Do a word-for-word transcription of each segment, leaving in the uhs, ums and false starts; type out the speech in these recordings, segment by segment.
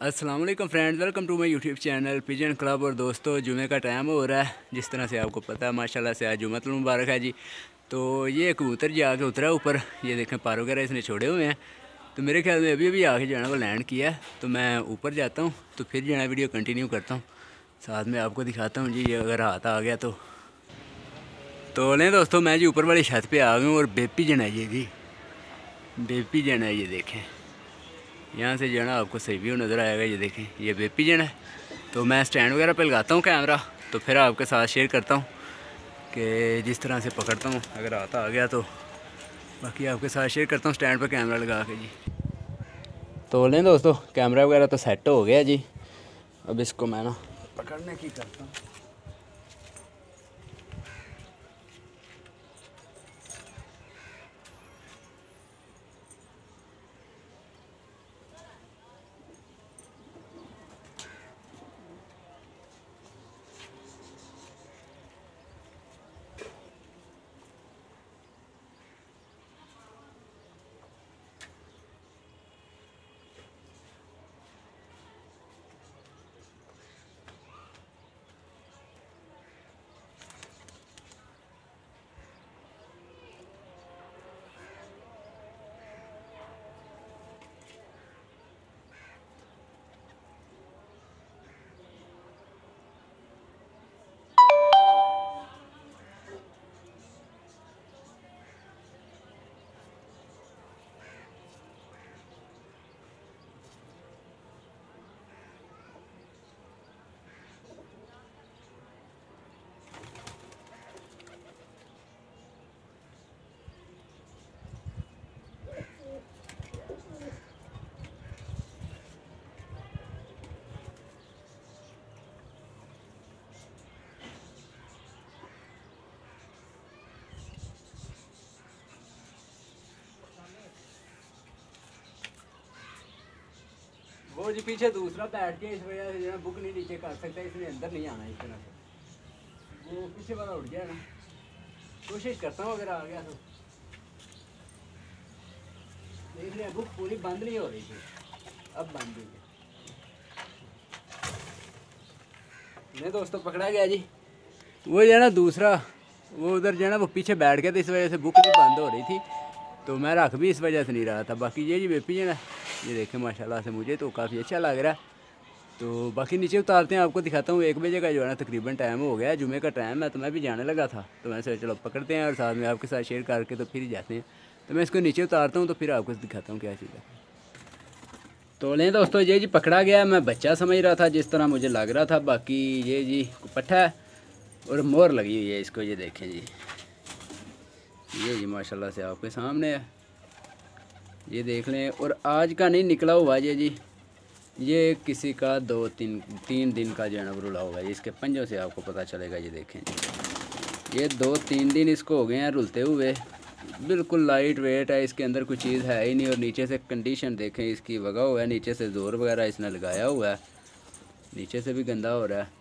अस्सलाम वालेकुम friends, welcome to my YouTube channel pigeon club. और दोस्तों, जुमे का टाइम हो रहा है, जिस तरह से आपको पता है माशाल्लाह से आज जुम्मतुल मुबारक है जी। तो ये कबूतर जी आके उतरा ऊपर, ये देखें पार वगैरह इसने छोड़े हुए हैं। तो मेरे ख्याल में अभी अभी आके जो है ना वो लैंड किया है। तो मैं ऊपर जाता हूँ तो फिर जो है वीडियो कंटिन्यू करता हूँ, साथ में आपको दिखाता हूँ जी। अगर हाथ आ गया तो तो लें दोस्तों, मैं जी ऊपर वाली छत पर आ गया हूँ। और बेपी जन है ये जी, बेपी जन है ये देखें। यहाँ से जो है ना आपको सही व्यू नज़र आएगा। ये देखें, ये बेपी जन है। तो मैं स्टैंड वगैरह पे लगाता हूँ कैमरा, तो फिर आपके साथ शेयर करता हूँ कि जिस तरह से पकड़ता हूँ, अगर आता आ गया तो बाकी आपके साथ शेयर करता हूँ स्टैंड पे कैमरा लगा के जी। तो लें दोस्तों, कैमरा वगैरह तो सेट हो गया जी। अब इसको मैं ना पकड़ने की करता हूँ। वो जी पीछे दूसरा बैठ के इस वजह से जो है बुक नहीं नीचे कर सकता, इसलिए अंदर नहीं आना इस तरह से। वो पीछे वाला उठ गया ना, कोशिश करता हूँ अगर आ गया तो। देख लिया, बुक पूरी बंद नहीं हो रही थी, अब बंद हुई है। नहीं दोस्तों, पकड़ा गया जी। वो जो है ना दूसरा, वो उधर जो है ना वो पीछे बैठ गया था, इस वजह से बुक नहीं बंद हो रही थी। तो मैं रख भी इस वजह से नहीं रहा था। बाकी ये जी बेपी जो है, ये देखें माशाल्लाह से मुझे तो काफ़ी अच्छा लग रहा है। तो बाकी नीचे उतारते हैं, आपको दिखाता हूँ। एक बजे का जो है ना तकरीबन टाइम हो गया है, जुमे का टाइम है। तो मैं भी जाने लगा था, तो मैं सोचा चलो पकड़ते हैं और साथ में आपके साथ शेयर करके तो फिर ही जाते हैं। तो मैं इसको नीचे उतारता हूँ, तो फिर आपको दिखाता हूँ क्या चीज़ है। तो लें दोस्तों, ये जी पकड़ा गया। मैं बच्चा समझ रहा था जिस तरह मुझे लग रहा था। बाकी ये जी पट्ठा है और मोर लगी हुई है इसको, ये देखें जी। ये जी माशाल्लाह से आपके सामने है, ये देख लें। और आज का नहीं निकला हुआ ये जी, ये किसी का दो तीन तीन दिन का जो है ना रुला हुआ है। इसके पंजों से आपको पता चलेगा। ये देखें जी, ये दो तीन दिन इसको हो गए हैं रुलते हुए। बिल्कुल लाइट वेट है, इसके अंदर कोई चीज़ है ही नहीं। और नीचे से कंडीशन देखें इसकी, वगा हुआ है नीचे से, ज़ोर वगैरह इसने लगाया हुआ है, नीचे से भी गंदा हो रहा है।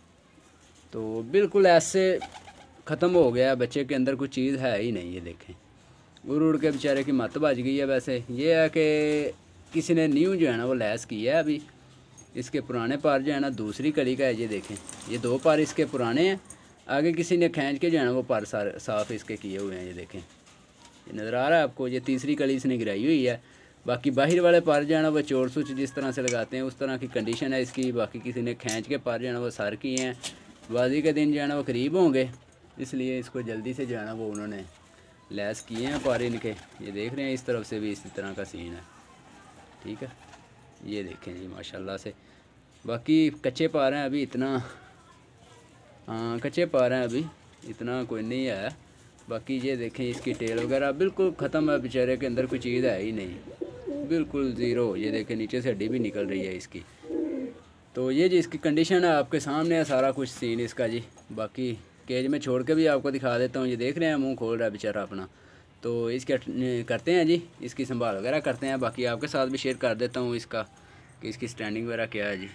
तो बिल्कुल ऐसे ख़त्म हो गया, बच्चे के अंदर कोई चीज़ है ही नहीं। ये देखें, उड़ उड़ के बेचारे की मत बच गई है। वैसे ये है कि किसी ने न्यू जो है ना वो लैस किया है अभी। इसके पुराने पार जो है ना दूसरी कली का है। ये देखें, ये दो पार इसके पुराने हैं, आगे किसी ने खींच के जो है ना वो पार साफ़ इसके किए हुए हैं। ये देखें, ये नज़र आ रहा है आपको, ये तीसरी कली इसने गिराई हुई है। बाकी बाहर वाले पार जो है ना वो चोर सुच जिस तरह से लगाते हैं उस तरह की कंडीशन है इसकी। बाकी किसी ने खींच के पार जो है ना वो सर किए हैं। बाजी के दिन जो है ना वो करीब होंगे, इसलिए इसको जल्दी से जो है ना वो उन्होंने लैस किए हैं पार इनके। ये देख रहे हैं, इस तरफ से भी इसी तरह का सीन है। ठीक है, ये देखें जी माशाल्लाह से। बाकी कच्चे पार हैं अभी, इतना हाँ कच्चे पार हैं अभी, इतना कोई नहीं है। बाकी ये देखें, इसकी टेल वगैरह बिल्कुल ख़त्म है, बेचारे के अंदर कोई चीज़ है ही नहीं, बिल्कुल ज़ीरो। ये देखें, नीचे से हड्डी भी निकल रही है इसकी। तो ये जी इसकी कंडीशन है, आपके सामने है सारा कुछ सीन इसका जी। बाकी केज में छोड़ के भी आपको दिखा देता हूँ। ये देख रहे हैं, मुंह खोल रहा है बेचारा अपना। तो इसके करते हैं जी, इसकी संभाल वगैरह करते हैं। बाकी आपके साथ भी शेयर कर देता हूँ इसका कि इसकी स्टैंडिंग वगैरह क्या है जी।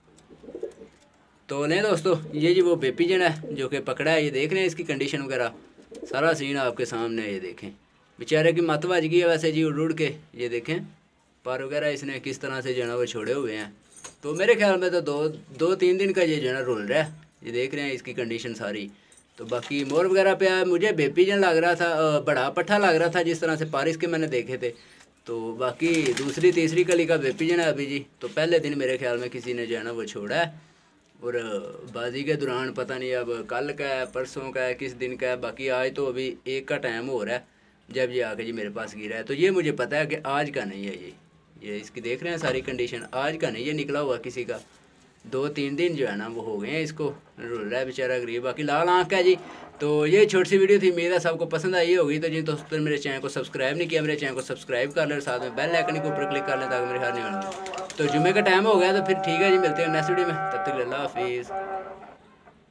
तो लें दोस्तों, ये जी वो बेपी जन है जो कि पकड़ा है। ये देख रहे हैं इसकी कंडीशन वगैरह, सारा सीन आपके सामने है। ये देखें, बेचारे की मत बज गई है वैसे जी उड़ उड़ के। ये देखें पार वगैरह इसने किस तरह से जो है वो छोड़े हुए हैं। तो मेरे ख्याल में तो दो दो तीन दिन का ये जो है ना रुल रहा है। ये देख रहे हैं इसकी कंडीशन सारी। तो बाकी मोर वगैरह पे आया, मुझे बेपी जन लग रहा था, बड़ा पट्ठा लग रहा था जिस तरह से पारिस के मैंने देखे थे। तो बाकी दूसरी तीसरी कली का बेपी जन है अभी जी। तो पहले दिन मेरे ख्याल में किसी ने जो है ना वो छोड़ा है, और बाजी के दौरान पता नहीं अब कल का है परसों का है किस दिन का है। बाकी आज तो अभी एक का टाइम हो रहा है जब ये आके जी मेरे पास गिरा है। तो ये मुझे पता है कि आज का नहीं है ये ये इसकी देख रहे हैं सारी कंडीशन, आज का नहीं ये निकला हुआ किसी का। दो तीन दिन जो है ना वो हो गए हैं इसको, रुल रहा है बेचारा गरीब। बाकी लाल आँख है जी। तो ये छोटी सी वीडियो थी, उम्मीद है सबको पसंद आई होगी। तो जिन दोस्तों ने मेरे चैनल को सब्सक्राइब नहीं किया, मेरे चैनल को सब्सक्राइब कर लें, साथ में बेल आइकन के ऊपर क्लिक कर लें ताकि मेरे हर नहीं होना। तो जुम्मे का टाइम हो गया तो फिर ठीक है जी, मिलते हैं नेक्स्ट वीडियो में, तब तक अल्लाह हाफिज़।